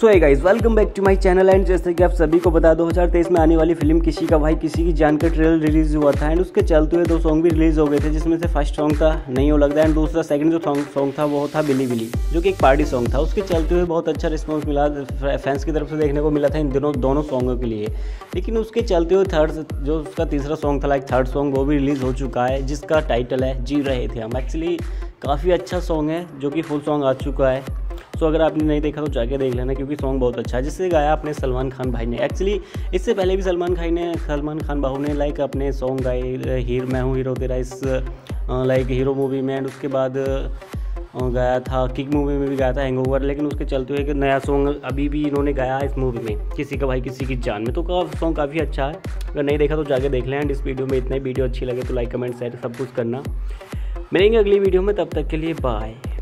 Hey guys, welcome back to my channel. And जैसे कि आप सभी को बता 2023 में आने वाली फिल्म किसी का भाई किसी की जान का ट्रेलर रिलीज हुआ था एंड उसके चलते हुए 2 सॉन्ग भी रिलीज हो गए थे, जिसमें से फर्स्ट सॉन्ग था नहीं हो लगता एंड दूसरा सेकंड जो सॉन्ग था वो था बिली बिली, जो कि एक पार्टी सॉन्ग था। उसके चलते हुए बहुत अच्छा रिस्पॉन्स मिला फैंस की तरफ से, देखने को मिला था इन दोनों सॉन्गों के लिए। लेकिन उसके चलते हुए थर्ड जो उसका तीसरा सॉन्ग था, थर्ड सॉन्ग वो भी रिलीज़ हो चुका है, जिसका टाइटल है जी रहे थे हम। एक्चुअली काफ़ी अच्छा सॉन्ग है, जो कि फुल सॉन्ग आ चुका है। सो अगर आपने नहीं देखा तो जाके देख लेना, क्योंकि सॉन्ग बहुत अच्छा है, जिससे गाया अपने सलमान खान भाई ने। एक्चुअली इससे पहले भी सलमान खान बाहू ने अपने सॉन्ग गाए, मैं हूँ हीरो तेरा, इस हीरो मूवी में। एंड उसके बाद गाया था किक मूवी में भी गाया था हैंगओवर। लेकिन उसके चलते हुए एक नया सॉन्ग अभी भी इन्होंने गाया है इस मूवी में, किसी का भाई किसी की जान में। तो सॉन्ग काफ़ी अच्छा है, अगर नहीं देखा तो जाके देख लें। एंड इस वीडियो में इतना ही। वीडियो अच्छी लगे तो लाइक कमेंट शेयर सब कुछ करना। मिलेंगे अगली वीडियो में, तब तक के लिए बाय।